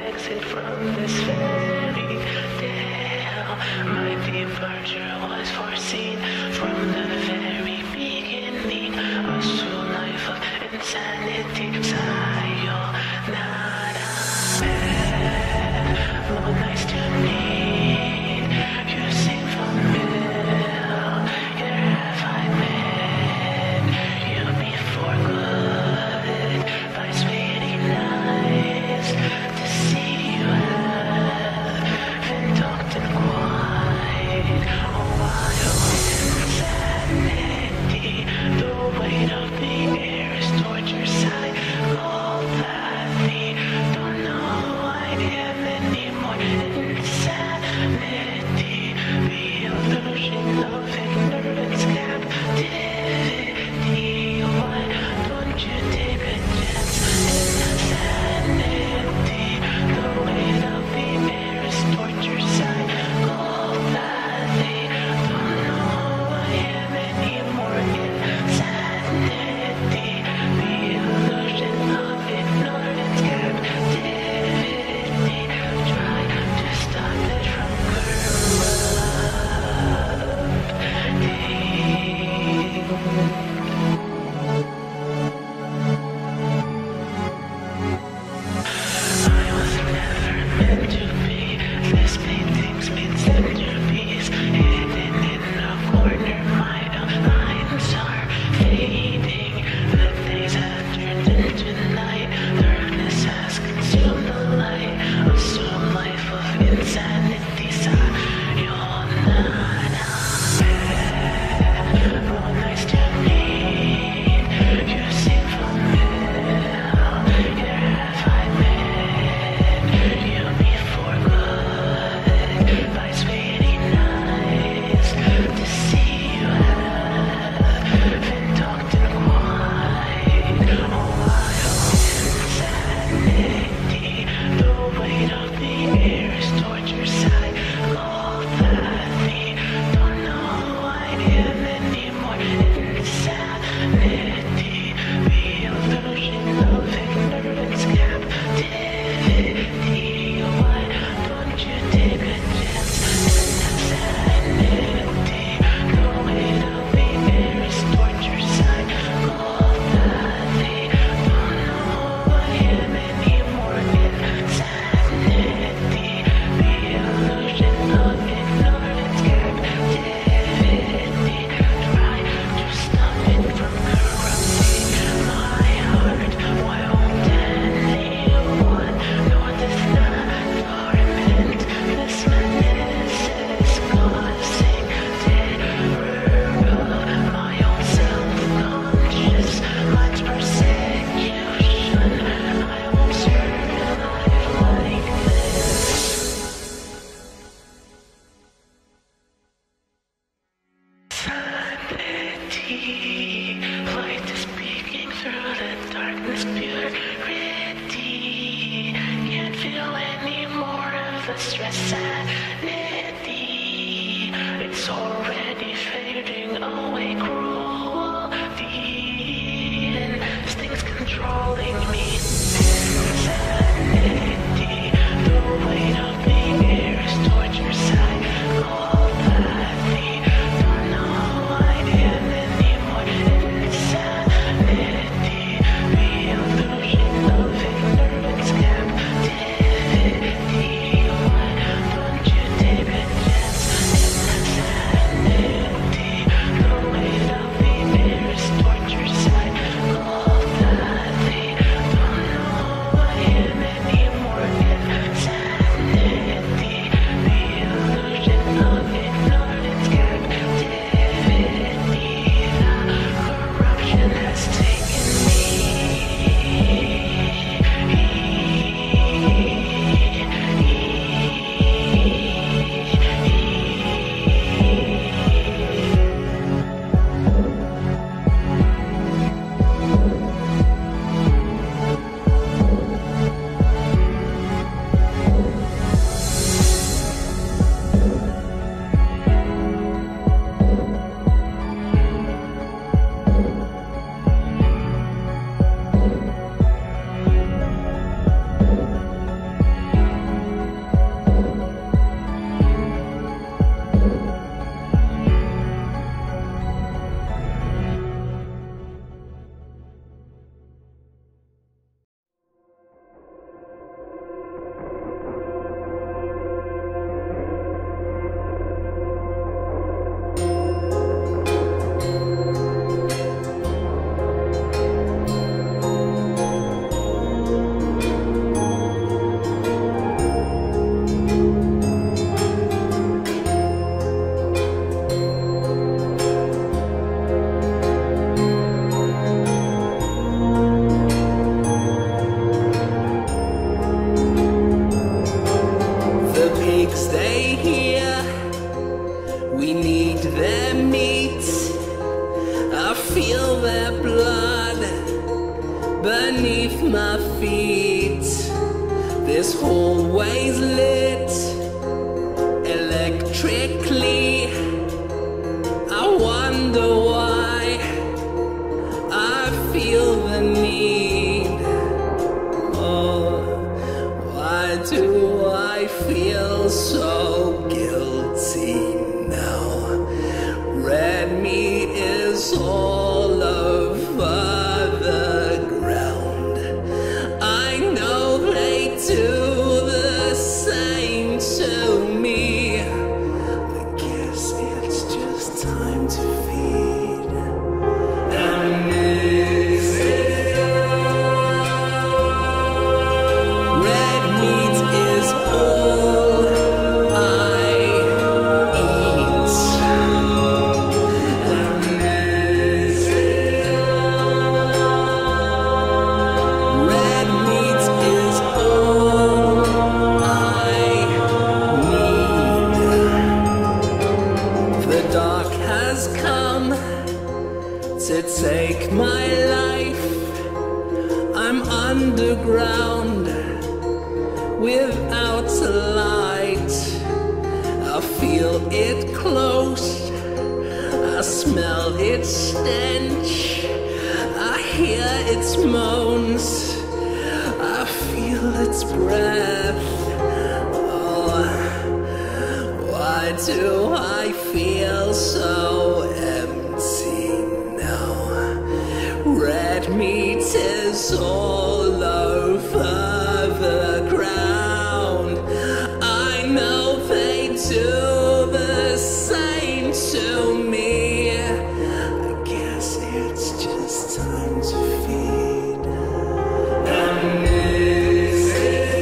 exit from this fairy tale. My departure was foreseen from the very beginning. A soul life of insanity, sayonara. Oh, nice to meet you. Seem familiar. Have I met you before? Good vibes, really nice to see you. Haven't talked in quite a while. Insanity, the weight of the air is torture side. All that we don't know who I am anymore. Insanity, the illusion of ignorance, captivity. Why don't you take a chance? Insanity, the weight of the air is torture side. All that they don't know who I am anymore. Insanity, the illusion of ignorance, captivity. Try to stop it from I was never meant to be. This painting's been centerpiece, hidden in a corner. My lines are fading. The days have turned into night. Darkness has consumed the light. A soul life of insanity. Sayonara. Oh, nice to meet you. Seem familiar. Have I met you before? Good vibes, really nice to see you. Haven't talked in quite a while. Insanity, the weight of the air is torture side. All that we don't know who I am anymore. Insanity, the illusion of ignorance, captivity. Why don't you take a chance? Insanity, the weight of the air is torture side. All that they don't know who I am anymore. Insanity, the illusion of ignorance, captivity. Try to stop it from corrupting my heart. Why won't anyone notice that torment? This madness is causing terror of my own self-conscious mind's persecution. I won't survive like this. Sanity, light is peeking through the darkness, purity. Can't feel any more of the stress, sanity. It's already fading away, cruelty. Instincts controlling me. Insanity, the weight of the air is torture side. All that we don't know who I am anymore. Insanity, the illusion of ignorance, captivity. Why don't you take a chance? Insanity. is always lit electrically. I wonder why I feel the need. Oh, why do I feel so guilty now? Red meat is all over the ground. I know they do the same to me. I guess it's just time to feed Amnesia. Red meat is all I eat. Amnesia. Red meat is all I need. The dark has come to take my life. I'm underground without a light. I feel it close, I smell its stench, I hear its moans, I feel its breath. Oh, why do I feel so empty now? Red meat is all over the ground. I know they do the same to me. I guess it's just time to feed Amnesia.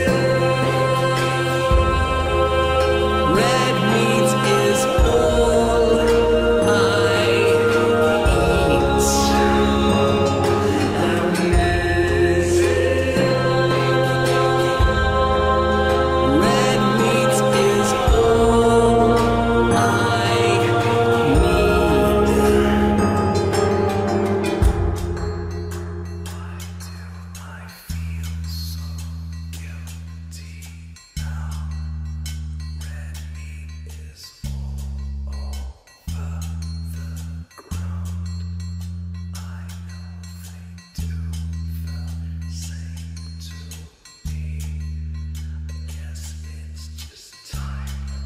Red meat is all I eat. Amnesia. Red meat is all I need. Why do I feel so guilty now? Red meat is all over the ground. I know they do the same to me. I guess it's just time.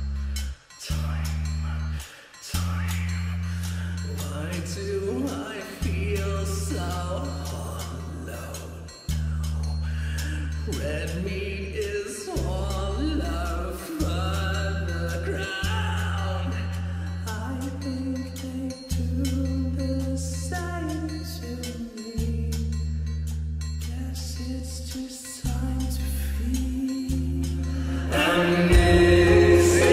Why do I feel so hollow now? Red meat is all over the ground. I think they do the same to me. I guess it's just time to feed Amnesia.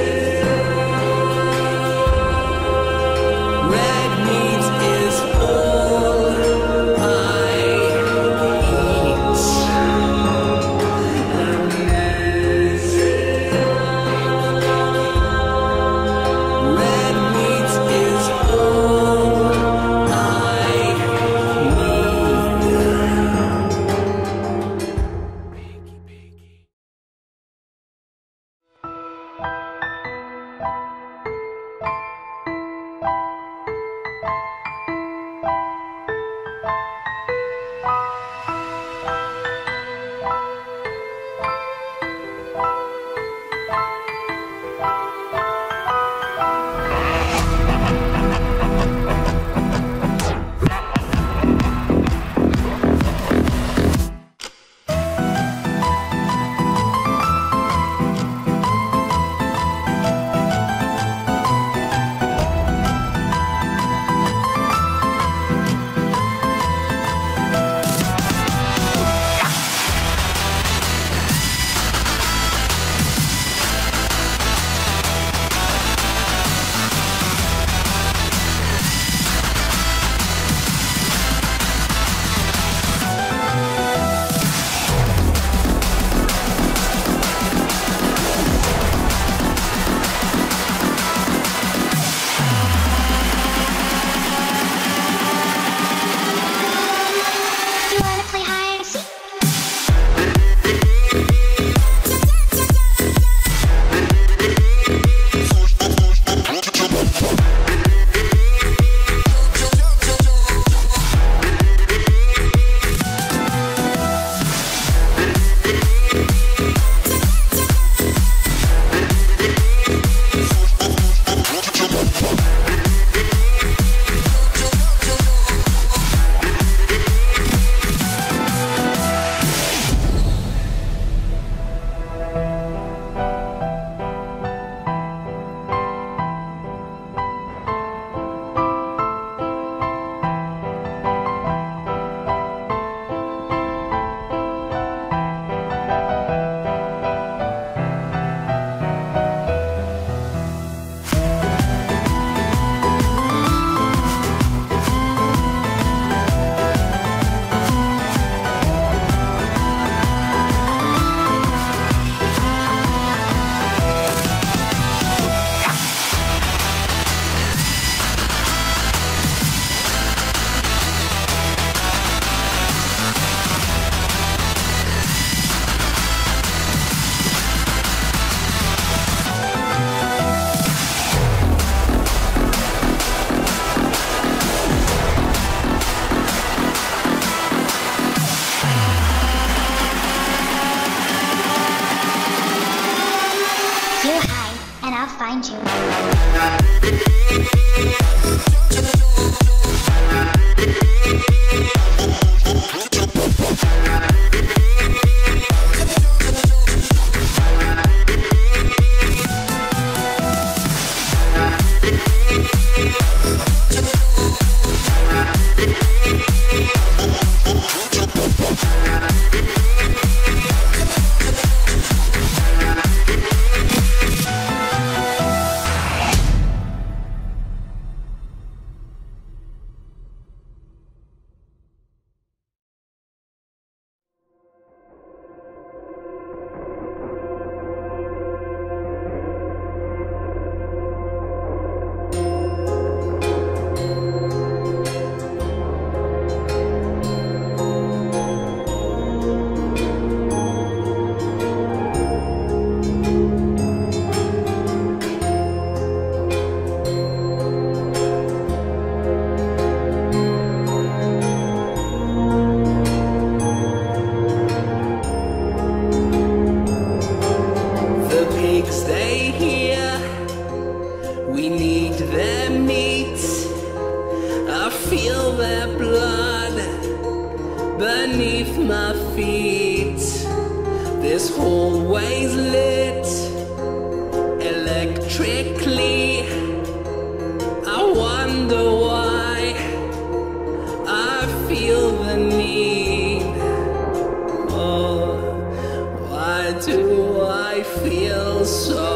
Red meat is all I eat. Amnesia. have fine-tuned. beneath my feet. This hallway's lit electrically. I wonder why I feel the need. Oh, why do I feel so